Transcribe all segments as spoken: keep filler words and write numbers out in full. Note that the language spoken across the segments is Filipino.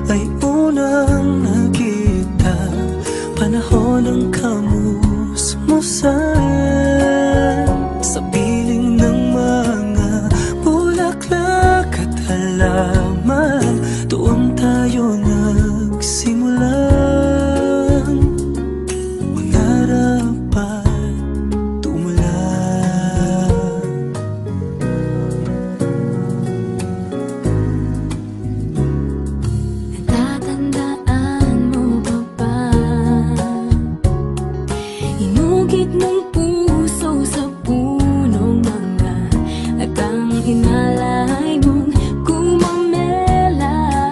ay unang nakita, panahon ng kamusmusan. Sa piling ng mga bulaklak at halaman, doon tayo nagsimulang mangarap at tumulan. Natatandaan mo ba ba? Inugit ng puso sa punong mangga, at ang inalay mong gumamela,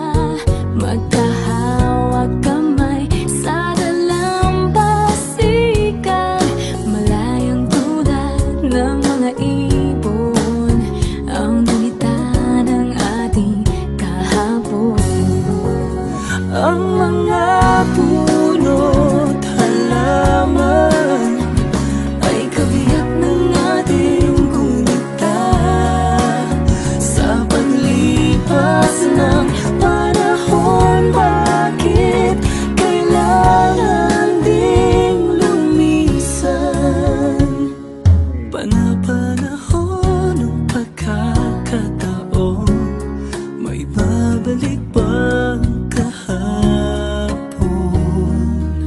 magkahawak kamay sa dalampasigan, malayang tulad ng mga ibon, ang gunita ng ating kahapon. Ang mga puno't halaman ay kabiyak ng ating gunita. Sa paglipas ng panahon, bakit kailangan ding lumisan? Panapanahon ng pagkakataon, may babalik bang kahapon?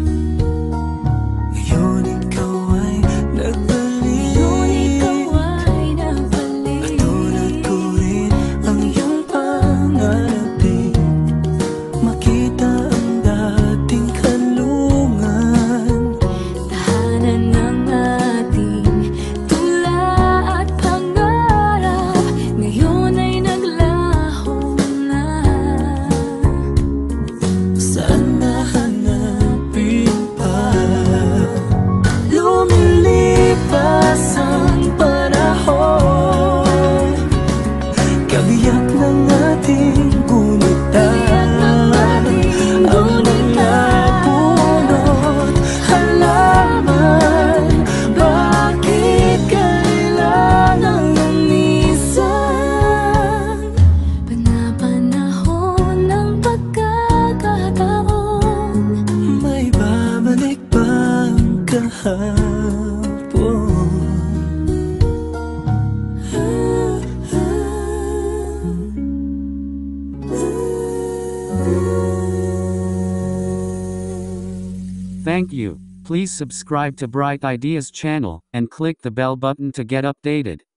Ngayon ikaw ay nagbalik, at tulad ko rin ang iyong pangarapin, makita ang dating kanlungan. Tahanan ng ating tula at pangarap, ngayon ay naglaho na. Saan nahanapin pa? Lumilipas ang panahon, kabiyak ng ating gunita. Ang mga puno't halaman, bakit kailangan lumisan? Panapanahon ng pagkakataon, May babalik bang kahapon? Thank you. Please subscribe to Bright Ideas channel and click the bell button to get updated.